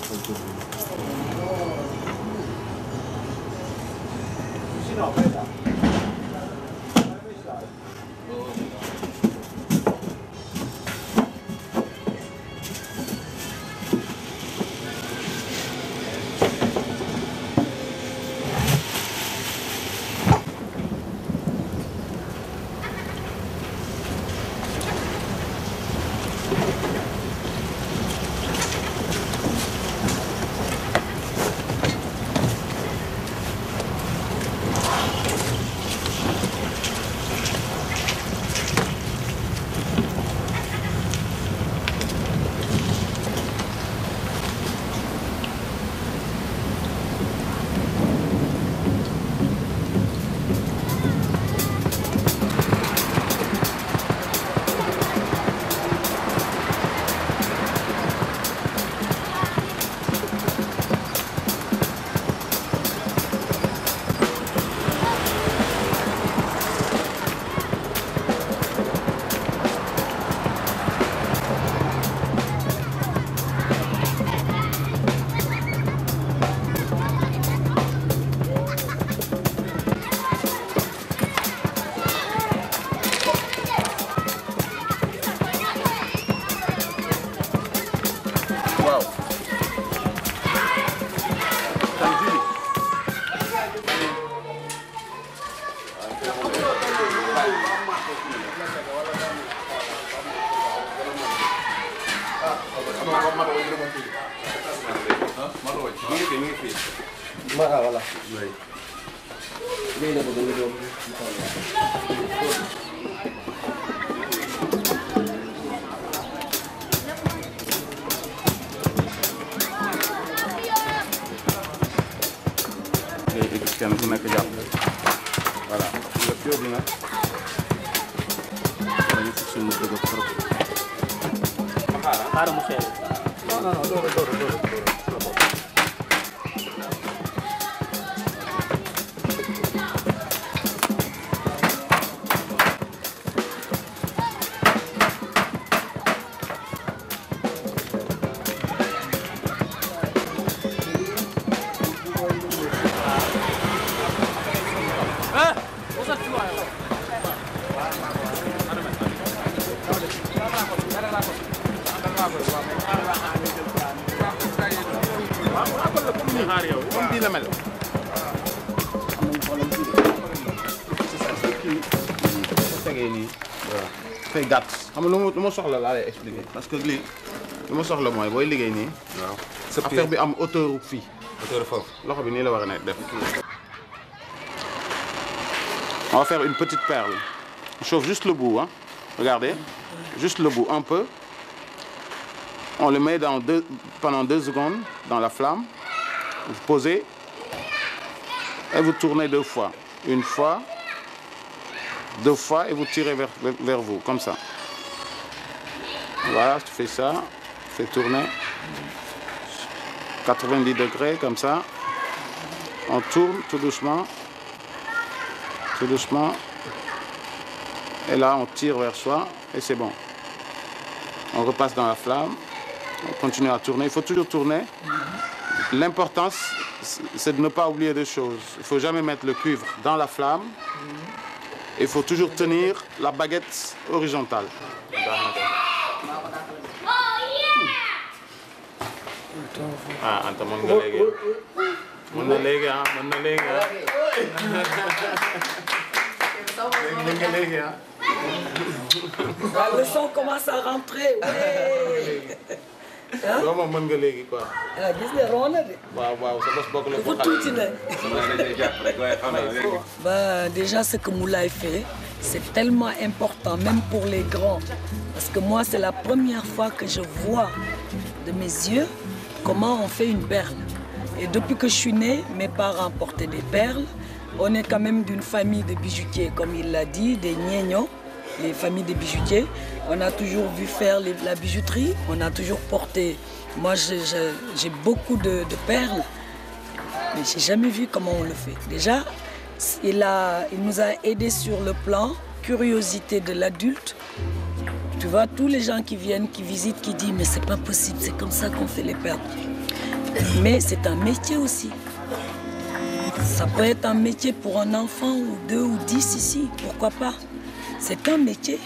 Voilà. Oui. Voilà. Fay gàtt xam nga lu ma soxla laa lay expliquer parce que lii lu ma soxla mooy booy liggéey nii. waaw affaire bi am hauteur fii. hauteur foofu loxo bi nii la war a nekk def. On va faire une petite perle. On chauffe juste le bout, hein. Regardez, juste le bout un peu. On le met pendant 2 secondes dans la flamme. Vous posez et vous tournez 2 fois. Une fois. 2 fois et vous tirez vers vous, comme ça. Voilà, tu fais ça, tu fais tourner. 90 degrés, comme ça. On tourne tout doucement. Tout doucement. Et là, on tire vers soi et c'est bon. On repasse dans la flamme. On continue à tourner. Il faut toujours tourner. L'important, c'est de ne pas oublier des choses. Il ne faut jamais mettre le cuivre dans la flamme. Il faut toujours tenir la baguette horizontale. Ah, Anta, mën nga léegi. Mën na léegi ah, mën na léegi ah. Mën nga léegi ah. Le son commence à rentrer. Loolu moom mën nga léegi quoi. Ah, gis nga ron na de. Waaw waaw sa bos bokk la ko dafa tuuti nag. Bah, déjà ce que Moulay fait, c'est tellement important, même pour les grands. Parce que moi, c'est la première fois que je vois de mes yeux comment on fait une perle. Et depuis que je suis née, mes parents portaient des perles. On est quand même d'une famille de bijoutiers, comme il l'a dit, des Niénios, les familles de bijoutiers. On a toujours vu faire la bijouterie, on a toujours porté. Moi, j'ai beaucoup de perles, mais j'ai jamais vu comment on le fait. Déjà, il nous a aidés sur le plan curiosité de l'adulte. Tu vois, tous les gens qui viennent, qui visitent, qui disent mais c'est pas possible, c'est comme ça qu'on fait les perles. Mais c'est un métier aussi. Ça peut être un métier pour un enfant ou 2 ou 10 ici, pourquoi pas? C'est un métier.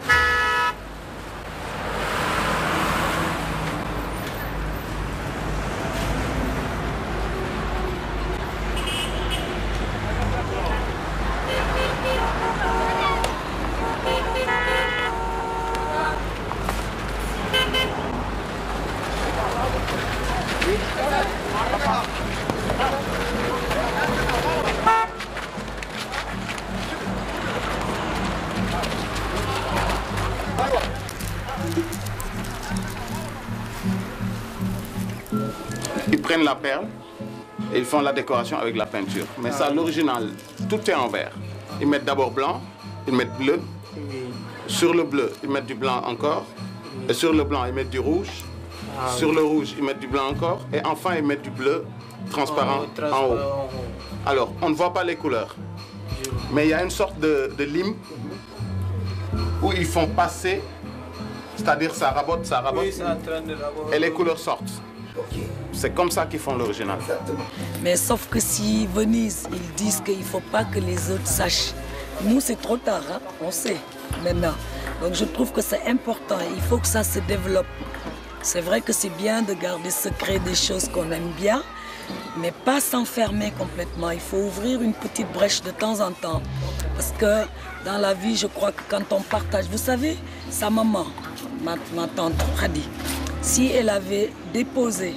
Ils prennent la perle et ils font la décoration avec la peinture. Mais ça, l'original, tout est en vert. Ils mettent d'abord blanc, ils mettent bleu. Sur le bleu, ils mettent du blanc encore. Et sur le blanc, ils mettent du rouge. Sur le rouge, ils mettent du blanc encore. Et enfin, ils mettent du bleu transparent en haut. Alors, on ne voit pas les couleurs. Mais il y a une sorte de lime où ils font passer, c'est-à-dire ça rabote, Oui, c'est en train de raboter. et les couleurs sortent. C'est comme ça qu'ils font l'original. Mais sauf que si Venise, ils disent qu'il ne faut pas que les autres sachent. Nous, c'est trop tard, hein? On sait maintenant. Donc je trouve que c'est important. Il faut que ça se développe. C'est vrai que c'est bien de garder secret des choses qu'on aime bien, mais pas s'enfermer complètement. Il faut ouvrir une petite brèche de temps en temps. Parce que dans la vie, je crois que quand on partage, vous savez, sa maman, ma tante Khadi, si elle avait déposé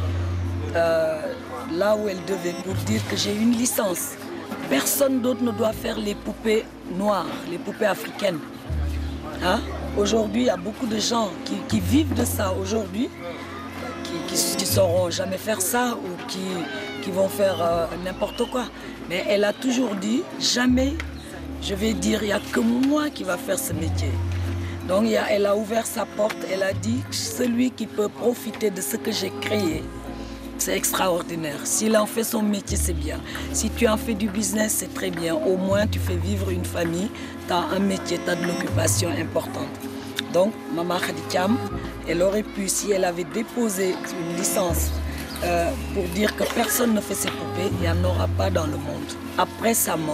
là où elle devait pour dire que j'ai une licence, personne d'autre ne doit faire les poupées noires, les poupées africaines. Hein? Aujourd'hui, il y a beaucoup de gens qui vivent de ça aujourd'hui, qui ne sauront jamais faire ça ou qui vont faire n'importe quoi. Mais elle a toujours dit, jamais, je vais dire, il n'y a que moi qui va faire ce métier. Donc elle a ouvert sa porte, elle a dit, celui qui peut profiter de ce que j'ai créé, c'est extraordinaire. S'il en fait son métier, c'est bien. Si tu en fais du business, c'est très bien. Au moins, tu fais vivre une famille, tu as un métier, tu as de l'occupation importante. Donc, Maman Khady Thiam, elle aurait pu, si elle avait déposé une licence pour dire que personne ne fait ses poupées, il n'y en aura pas dans le monde, après sa mort.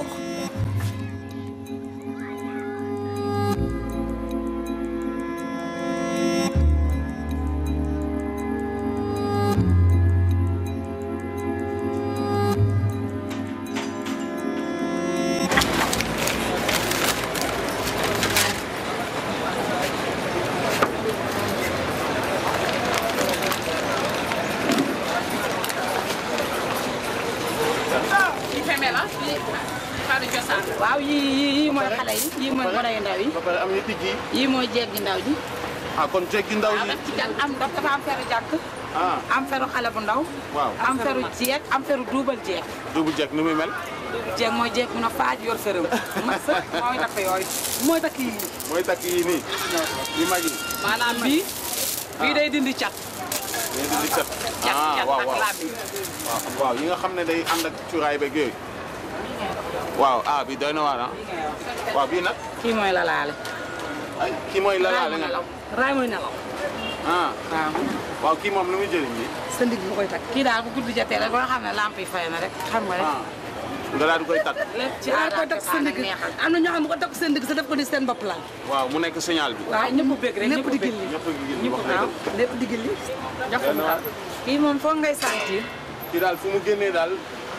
waaw yii mooy xale yi yii mooy gone yu ndaw yi. ba pare am na tijji. yii mooy jeeg gi ndaw ji. ah kon jeeg gi ndaw yi. daf ci jàng am dafa am feru jànk. am feru xale bu ndaw. waaw am feru jeeg am feru duubal jeeg. duubu jeeg nu muy mel. duubal jeeg mooy jeeg bu na faaj yor sërëm. mat sa mooy takk yooyu. mooy takk yii. mooy takk yii nii. yu mag yi. maanaam bii. bii day dindi cat. day dindi cat. cat waaw ak waaw laab bi. waaw yi nga xam ne day ànd ak cuuraay beeg yooyu. waaw bi doy na waar ah. waaw bii nag. kii mooy lalaale. ay kii mooy lalaale nga. raay mooy nelaw. waaw. waaw kii moom lu muy jëriñ nii. sa ndig bu koy takk. kii daal bu guddi jotee rek ba nga xam ne lamp yi fay na rek xam nga rek. nga daal di koy takk. lépp ci aar koy takk sa ndig am na ñoo xam ne bu ko takk seen ndig sa def ko ni seen bopp laal. waaw mu nekk signal bi. waaw ñëpp bëgg rek ñëpp di gilli. ñëpp a ngi ñëpp wax waaw lépp di gilli. jox ko mu tax kii moom foog ngay sentir. kii daal fu mu génnee daal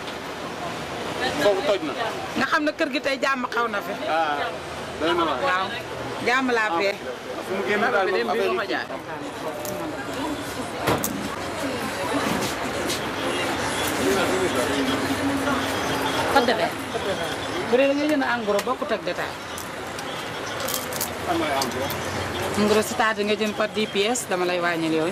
foofu toj na. nga xam ne kër gi tey jàmm xaw na fi. doy na waar. waaw jàmm laa fee. fu mu génnee daal moom affaire yi. code de verre. bu dee da ngay jënd en gros bokkut ak détail. en gros c'est-à-dire nga jënd par 10 pièces dama lay wàññil yooyu.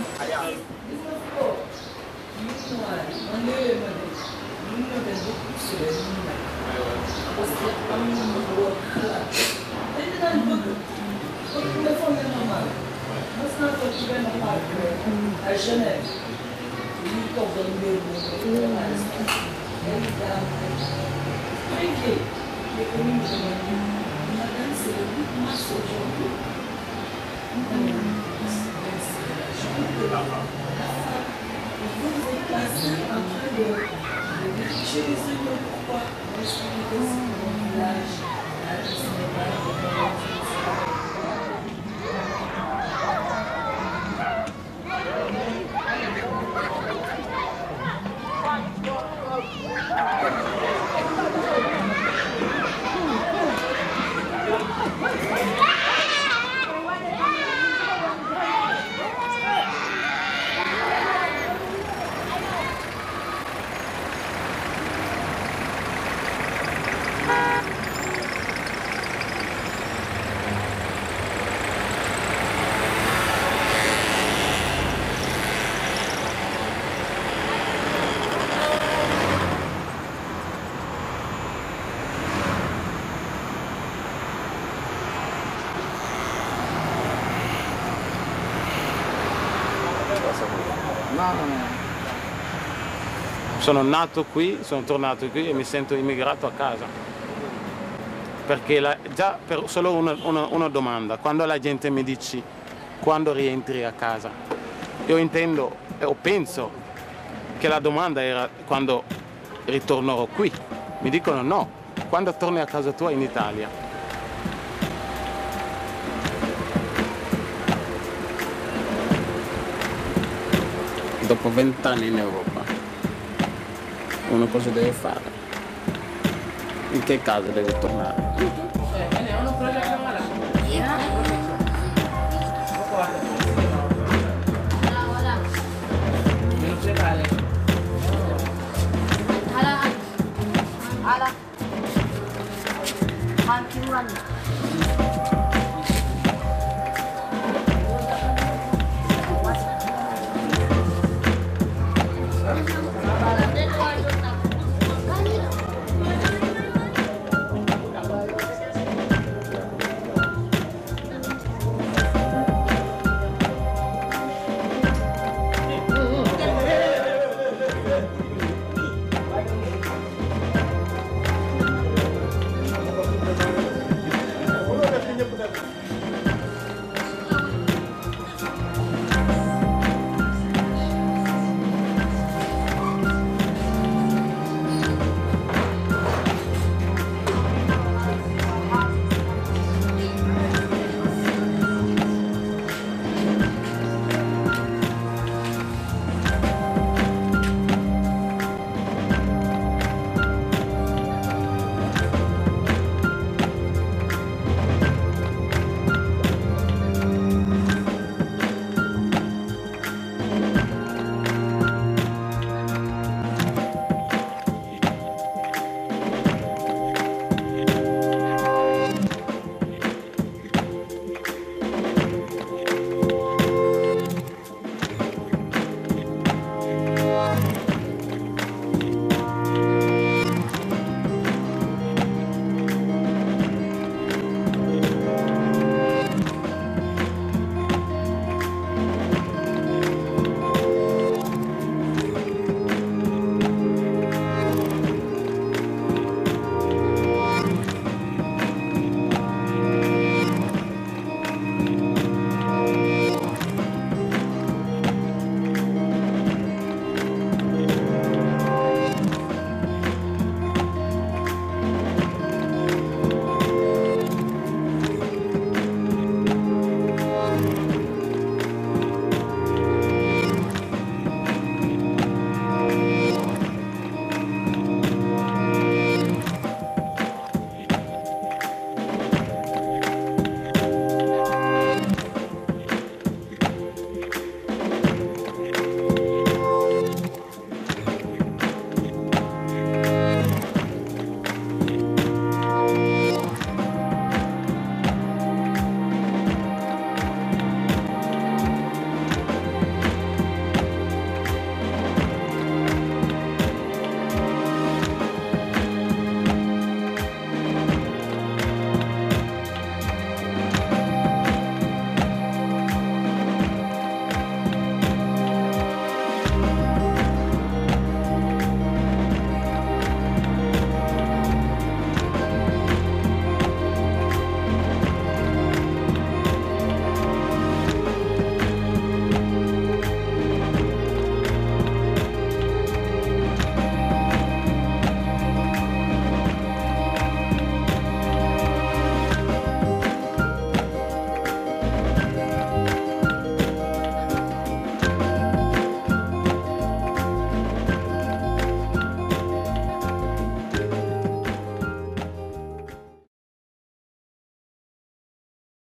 Sono nato qui, sono tornato qui e mi sento immigrato a casa. Perché già per solo una domanda, quando la gente mi dice quando rientri a casa, io intendo o penso che la domanda era quando ritornerò qui. Mi dicono no, quando torni a casa tua in Italia. Dopo 20 anni in Europa, uno cosa deve fare? In che casa deve tornare?